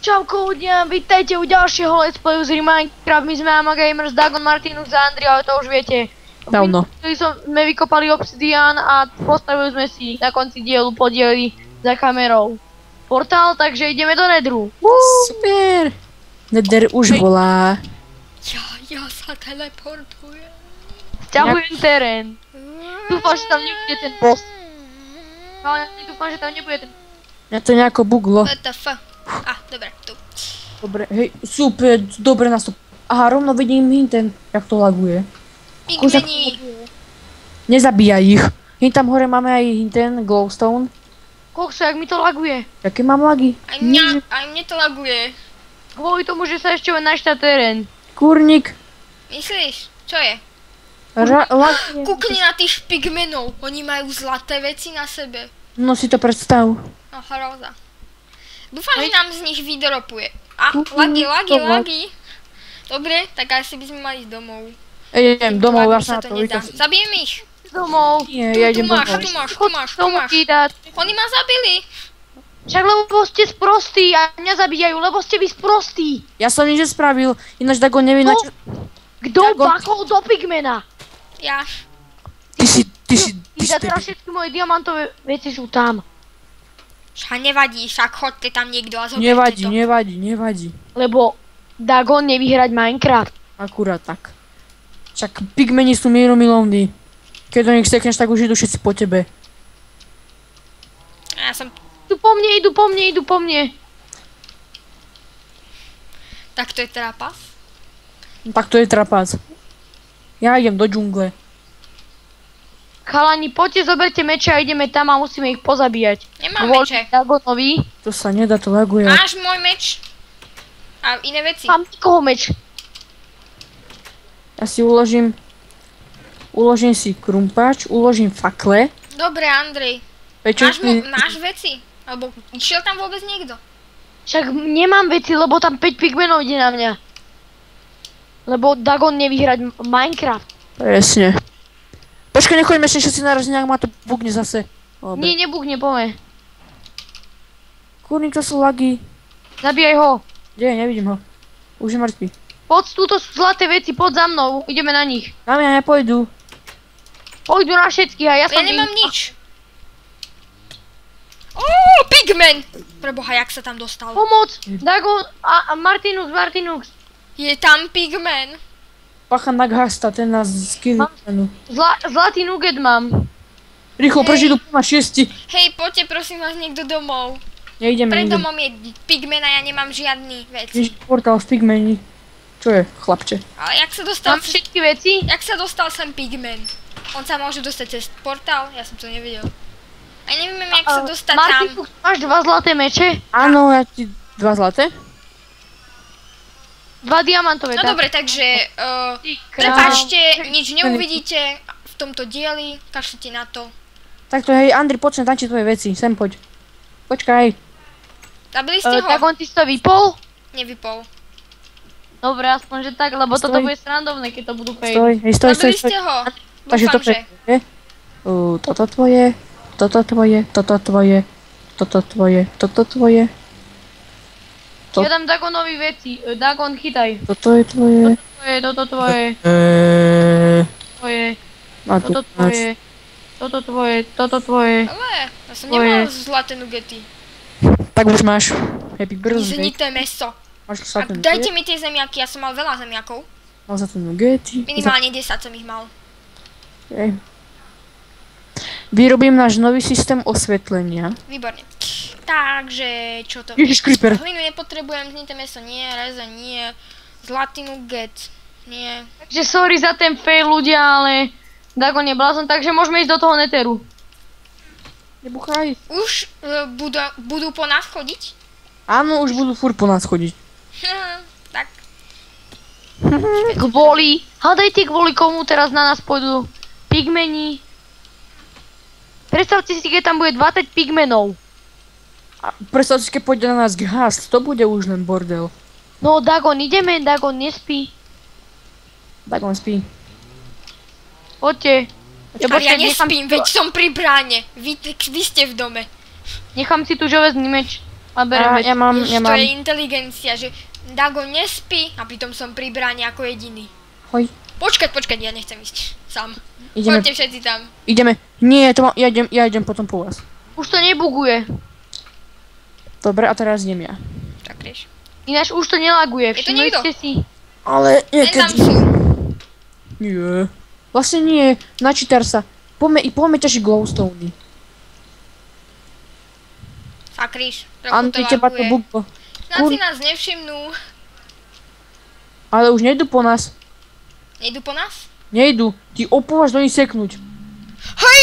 Čauko ľudia, vítajte u ďalšieho Let's Playu z Minecraft. My sme Amagamers, Dagon, Martinus a Andri, ale to už viete. Dávno. Sme vykopali obsidian a postavili sme si na konci dielu podiely za kamerou portál, takže ideme do Nedru. Super! Nether už volá. Ja sa teleportujem. Sťahujem terén. Dúfam, že tam nebude ten boss. Ale ja dúfam, že tam nebude ten... Mňa to nejako buglo. What the fuck? Dobre, tu. Dobre, hej, super, dobre nás to... Aha, rovno vidím ten, jak to laguje. Pigmeni. Nezabíjaj ich. Hej, tam hore máme aj ten glowstone. Kokso, jak mi to laguje. Jaké mám lagy? Aj mne to laguje. Kvôli tomu, že sa ešte len našta terén. Kurník. Myslíš? Čo je? Laguje. Kúkni na tých pigmenov. Oni majú zlaté veci na sebe. No si to predstav. No hroza. Dúfam, že nám z nich vydropuje. Lagy. Dobre, tak asi by sme mali ísť domov. Idem domov, ja sa na to to nedá. vykazujem. Zabijem ich. Domov. Nie, ja idem domov. Tu máš. Oni ma zabili. Však lebo ste sprostí a mňa zabíjajú, lebo ste vy sprostí. Ja som nič nespravil, ináč Dagon nevie na čo... Kto bakol do pigmena? Ja. Ty si Teraz všetky moje diamantové veci sú tam. Však nevadí, však chodte tam niekto a zoberte to. Nevadí. Lebo Dagon nevyhrať Minecraft. Akurát tak. Však pigmeni sú mierumilovní. Keď do nich stekneš, tak už idú všetci po tebe. Ja som... Idú po mne. Tak to je trapas. No, tak to je trapác. Ja idem do džungle. Chalani, poďte, zoberte meče a ideme tam a musíme ich pozabíjať. Nemám meče. Dagonovi. To sa nedá, to laguje. Máš môj meč? A iné veci? Mám nikoho meč. Ja si uložím si krumpáč, uložím fakle. Dobre, Andrej. Máš veci? Alebo išiel tam vôbec niekto? Však nemám veci, lebo tam 5 pigmenov ide na mňa. Lebo Dagon nevyhrať Minecraft. Presne. Počkaj, nechoďme ešte všetci naraz, nejak ma to bugne zase. Dobre. Nie, nebuchne, poďme. Kurník, to sú lagy. Zabíjaj ho. Kde, nevidím ho. Už je mŕtvý. Poď, túto sú zlaté veci, poď za mnou, ideme na nich. Na mňa nepôjdu. Pôjdu na všetkých a ja som... Ja nemám nič. Pigmen! Preboha, jak sa tam dostal? Pomoc! Dagon a Martinus. Je tam pigmen. Pacha Naghasta, ten nás skynul. Zlatý nugget mám. Rýchlo, prečo idú na 6. Hej, poďte prosím vás niekto domov. Nejdeme. Pred domom je pigmen a ja nemám žiadny vec. Ježiš, portál v pigmeni. Čo je, chlapče? Ale jak sa dostal... Mám všetky veci? Jak sa dostal sem pigmen? On sa môže dostať cez portál? Ja som to nevedel. A neviem, jak sa dostať tam. Martinus, máš 2 zlaté meče? Áno, ja ti 2 zlaté. 2 diamantové. No dobre, takže prepáčte, nič neuvidíte v tomto dieli, kašlite na to. Takto, hej, Andri, poď sem, tam tvoje veci, sem poď. Počkaj. Zabili ste ho? Dagon, ty si to vypol? Nevypol. Dobre, aspoň, že tak, lebo toto bude srandovné, keď to budú pejť. Stoj, hej, stoj. Zabili ste ho? Takže Dúfam, že. Toto tvoje, toto tvoje. Ja dám Dagonovi veci. Dagon, chytaj. Toto je tvoje. Toto tvoje. Toto tvoje. Ale, ja som nemal zlaté nugety. Tak už máš. Happy birthday. Zhnité meso. Máš zlaté nugety. Dajte mi tie zemiaky, ja som mal veľa zemiakov. Mal zlaté nugety. Minimálne 10 som ich mal. Vyrobím náš nový systém osvetlenia. Výborne. Takže, čo to? Ježiš, creeper. Hlinu nepotrebujem, zhnité meso nie, rezeň nie, zlatý nugget nie. Takže sorry za ten fail ľudia, ale Dagon je blázon, takže môžeme ísť do toho neteru. Nebuchaj. Už budú po nás chodiť? Áno, už budú furt po nás chodiť. Tak. Hádajte kvôli komu teraz na nás pôjdu pigmeni. Predstavte si, keď tam bude 20 pigmenov. A predstav si, keď pôjde na nás Ghast, to bude už len bordel. No, Dagon, ideme, Dagon nespí. Dagon spí. Poďte. Ja nespím, veď som pri bráne. Vy ste v dome. Nechám si tu železný meč. A berem veci. Ja To mám. je inteligencia, že Dago nespí a pritom som pri bráne ako jediný. Hoj. Počkať, ja nechcem ísť sám. Ideme. Poďte všetci tam. Ideme. Nie, ja idem potom po vás. Už to nebuguje. Dobre, a teraz idem ja. Tak rieš. Ináč už to nelaguje, Je to všimli niekto? ste si. Ale Len tam niekedy... sú. Nie. Vlastne nie, načítar sa. Poďme ťažiť glowstone. Sakriš, Áno, trochu to teba to laguje. buglo. Snad si nás nevšimnú. Ale už nejdu po nás. Nejdu po nás? Nejdu. Ty opúvaš do nich seknúť. Hej!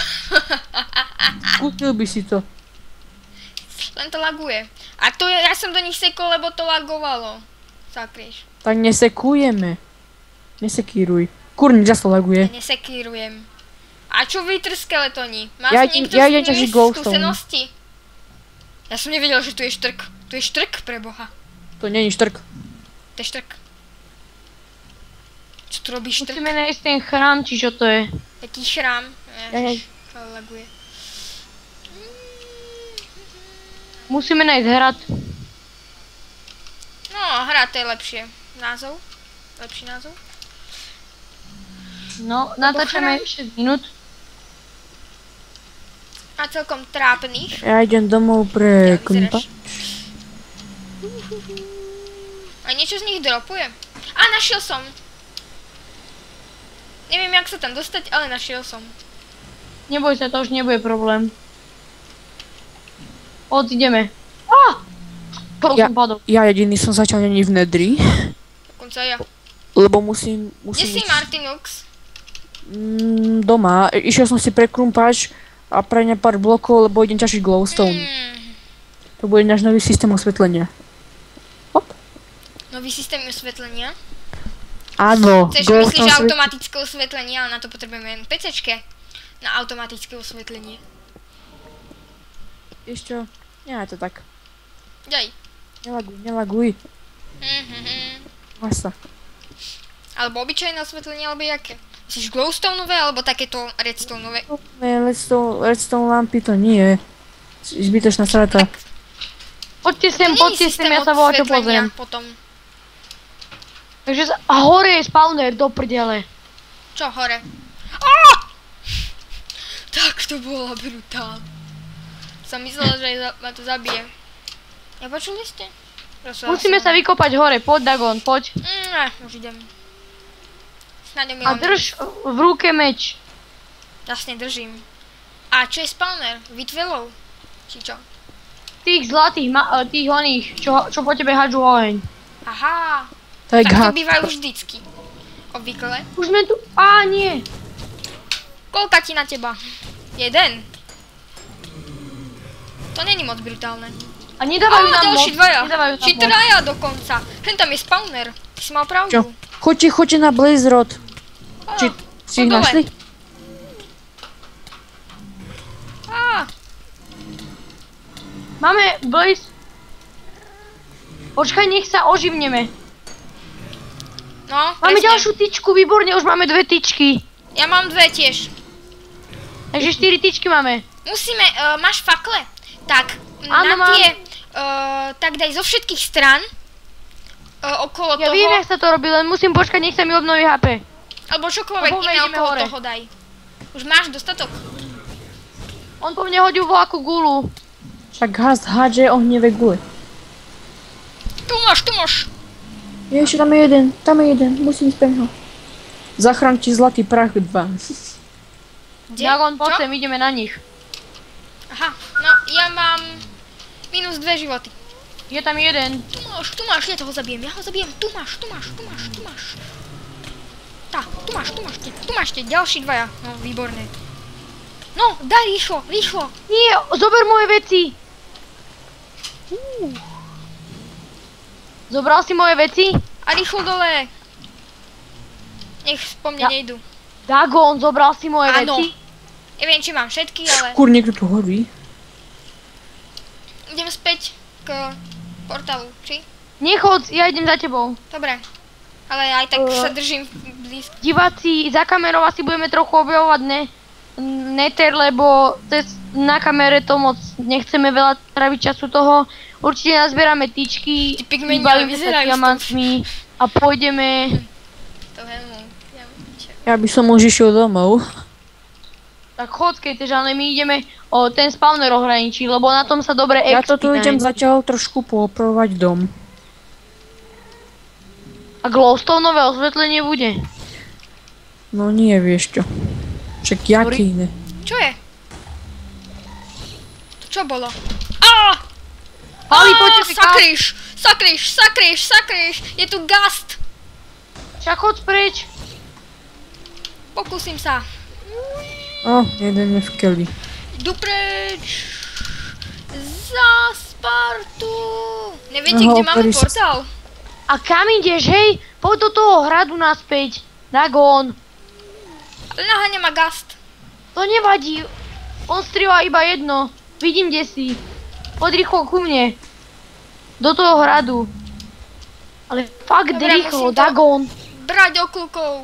Skúsil by si to. Len to laguje. A to je, ja som do nich sekol, lebo to lagovalo. Sakriš. Tak nesekujeme. Nesekíruj. Kurník zase laguje. Ja nesekírujem. A čo vy skeletoni? Má Ja niekto idem s ťažiť nimi glowstone. skúsenosti? Ja som nevedel, že tu je štrk. Tu je štrk pre boha. To nie je štrk. To je štrk. Čo tu robí štrk? Musíme nájsť ten chrám, či čo to je. Taký šrám. Ja. To laguje. Musíme nájsť hrad. No, hra to je lepšie. Názov? Lepší názov? No, natáčame 6 minút. A celkom trápnych. Ja idem domov pre Jak kompa. vyzeráš? A niečo z nich dropuje. A našiel som. Neviem, jak sa tam dostať, ale našiel som. Neboj sa, to už nebude problém. Ideme. Á! Som padol. Ja jediný som zatiaľ není v nedri. Dokonca ja. Lebo musím Kde si, Martinux? Doma. Išiel som si pre krumpač a pre ne pár blokov, lebo idem ťažiť glowstone. To bude náš nový systém osvetlenia. Hop. Nový systém osvetlenia? Áno. Chceš myslíš automatické osvetlenie, ale na to potrebujeme PCčke. Na automatické osvetlenie. Vieš čo? Nie je to tak. Daj. Nelaguj. Masa. Alebo obyčajné osvetlenie, alebo jaké? Myslíš glowstoneové, alebo takéto redstoneové? Redstone lampy to nie. Zbytočná strata. Poďte sem, To nie je ja sa volá čo pozriem. potom. Takže a hore je spawner, do prdele. Čo hore? Tak to bolo brutál. Som myslela, že ma to zabije. Nepočuli ste? Musíme sa vykopať hore, poď Dagon, poď. Už idem. Snáď A drž v ruke meč. Jasne držím. A čo je spawner? Vytvelov? Či čo? Tých zlatých, tých oných, čo po tebe hádžu oheň. Aha. To je Tak to gad. bývajú vždycky. Obvykle. Už sme tu, nie. Koľka ti na teba? Jeden. To není moc brutálne. A nedávajú nám ďalší moc. dvaja. Nedávajú nám Či moc. traja dokonca. Hen tam je spawner. Ty si mal pravdu. Čo? Choďte na Blaze Rod. Či si ich dole. našli? Máme blaze. Počkaj, nech sa oživneme. No, Máme presne. ďalšiu tyčku, výborne, už máme 2 tyčky. Ja mám 2 tiež. Takže 4 tyčky máme. Musíme, máš fakle? Tak, Áno, na tie, tak daj zo všetkých stran. Okolo Ja toho. viem, jak sa to robí, len musím počkať, nech sa mi obnoví HP. Alebo čokoľvek Lebo iné ideme okolo hore. toho daj. Už máš dostatok. On po mne hodil voľakú gulu. Však hádže ohnivé gule. Tu máš. Ešte tam je jeden, musím ísť pre ňo. Zachrán ti zlatý prach 2. Kde? Dagon, poď Čo? sem, ideme na nich. Aha, no ja mám minus 2 životy. Je tam jeden. Tu máš, ja toho zabijem, tu máš. Tak, tu máš tie ďalší dvaja, no výborné. No, daj rýchlo. Nie, zober moje veci. Zobral si moje veci? A rýchlo dole. Nech po mne Ja- nejdu. Dagon, zobral si moje Áno. veci? Neviem, či mám všetky, ale Kur, niekto tu horí. idem späť k portálu, či? Nechod, ja idem za tebou. Dobre. Ale aj tak sa držím blízko. Diváci, za kamerou asi budeme trochu objavovať Nether, lebo cez na kamere to moc nechceme veľa traviť času toho. Určite nazbierame tyčky, Tí pigmeni vybavíme sa vyzerajú diamantmi a pôjdeme. To helmu. Ja by som už išiel domov. Tak chod, Skejtež, ale my ideme ten spawner ohraničiť, lebo na tom sa dobre Ja to tu expí idem nájde. zatiaľ trošku poopravovať dom. A glowstoneové osvetlenie bude. No nie, vieš čo. Však jaký iné. Čo je? To čo bolo? Á! Pali, poďte si Sakryš! Je tu gast! Však chod preč. Pokúsim sa. Jeden je v keli. Idu preč. Za Spartu. Neviete, No, kde máme Paris. portál? A kam ideš, hej? Poď do toho hradu naspäť. Dagon. Ale naháňa ma gast. To nevadí. On strieľa iba jedno. Vidím, kde si. Poď rýchlo ku mne. Do toho hradu. Ale fakt Dobre, rýchlo, musím to- Dagon. Brať okľukov.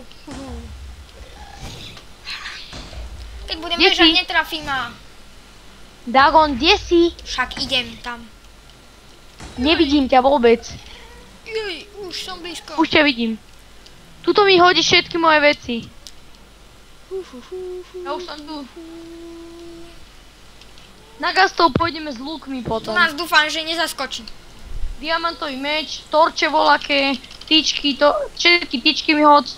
Keď budem Kde bežať, si? netrafí ma. Dagon, kde si? Však idem tam. Nevidím ťa vôbec. Juj, už som blízko. Už ťa vidím. Tuto mi hodíš všetky moje veci. Ja už som tu. Na gastov pôjdeme s lúkmi Tu potom. nás dúfam, že nezaskočí. Diamantový meč, torče volaké, tyčky, všetky tyčky mi hod.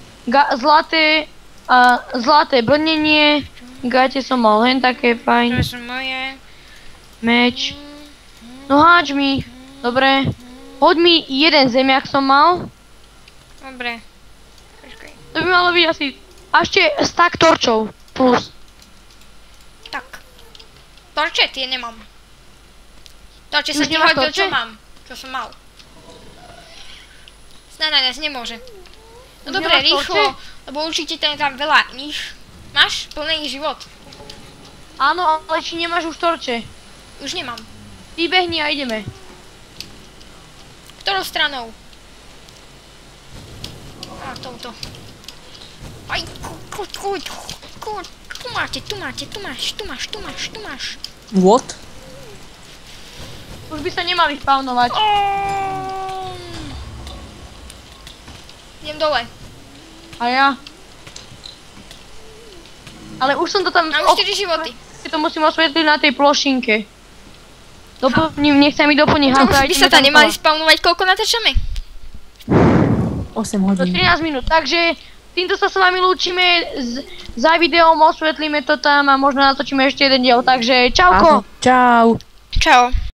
Zlaté brnenie. Gate som mal hen také To fajn. sú moje. Meč. No háč mi. Dobre. Hoď mi jeden zemiak som mal. Dobre. Počkaj. To by malo byť asi. A ešte stack torčov. Plus. Tak. Torče tie nemám. Torče Už sa ti nemáš hodil, čo torče? mám. Čo som mal. Snadať nemôže. No Už dobre, nemáš rýchlo. torče? Lebo určite ten tam veľa iných. Máš plný život. Áno, ale či nemáš už torče? Už nemám. Vybehni a ideme. Ktorou stranou? A touto. Aj, kuď. Tu máš. What? Už by sa nemali spawnovať. Idem dole. A ja. Ale už som to tam... Mám 4 životy. To musím osvetliť na tej plošinke. Nech sa mi doplní Čo, hampa. už by sa tam nemali spawnovať, koľko natáčame? 8 Do hodín. 13 minút, takže týmto sa s vami lúčime, za videom osvetlíme to tam a možno natočíme ešte jeden diel, takže čauko! Áno, čau. Čau.